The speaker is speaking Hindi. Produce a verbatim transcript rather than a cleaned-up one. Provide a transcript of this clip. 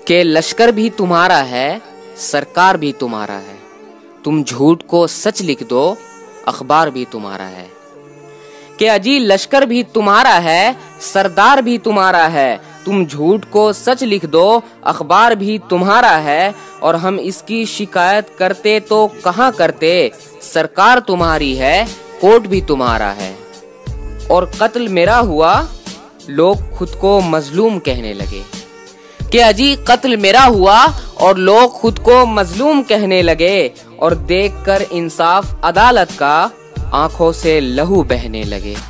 कि लश्कर भी तुम्हारा है, सरकार भी तुम्हारा है, तुम झूठ को सच लिख दो, अखबार भी तुम्हारा है। कि अजी लश्कर भी तुम्हारा है, सरदार भी तुम्हारा है, तुम झूठ को सच लिख दो, अखबार भी तुम्हारा है। और हम इसकी शिकायत करते तो कहाँ करते, सरकार तुम्हारी है, कोर्ट भी तुम्हारा है। और कत्ल मेरा हुआ, लोग खुद को मजलूम कहने लगे। कि अजी कत्ल मेरा हुआ और लोग खुद को मजलूम कहने लगे, और देखकर इंसाफ अदालत का आंखों से लहू बहने लगे।